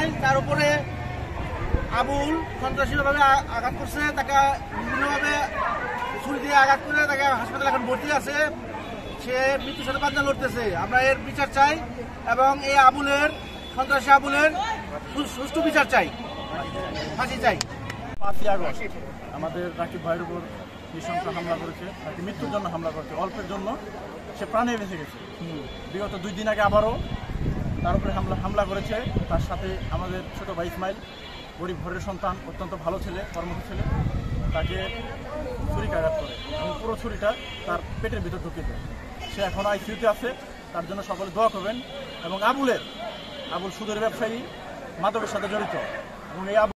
ইসমাইল, তার উপরে আবুল সন্ত্রাসীভাবে আঘাত করছে, তাকে বিভিন্নভাবে ছুরি দিয়ে আঘাত করে তাকে হাসপাতালে এখন ভর্তি আছে। সে মৃত্যুর সাথে পাঞ্জা লড়তেছে। আমরা এর বিচার চাই এবং এই সন্ত্রাসী আবুলের সুষ্ঠু বিচার চাই, ফাঁসি চাই। 5ই আগস্ট আমাদের রাকিব ভাইয়ের উপর নৃশংস হামলা করেছে, তাকে মৃত্যুর জন্য হামলা করেছে। অল্পের জন্য সে প্রাণে বেঁচে গেছে। বিগত 2 দিন আগে আবারও তার উপরে হামলা করেছে। তার সাথে আমাদের ছোট ভাই ইসমাইল, গরিব ঘরের সন্তান, অত্যন্ত ভালো ছেলে, কর্মঠ ছেলে, তাকে ছুরিকাঘাত করে এবং পুরো ছুরিটা তার পেটের ভিতর ঢুকিয়ে দেয়। সে এখন আইসিইউতে আছে। তার জন্য সকলে দোয়া করবেন। এবং আবুল সুদের ব্যবসায়ী, মাদকের সাথে জড়িত এবং এই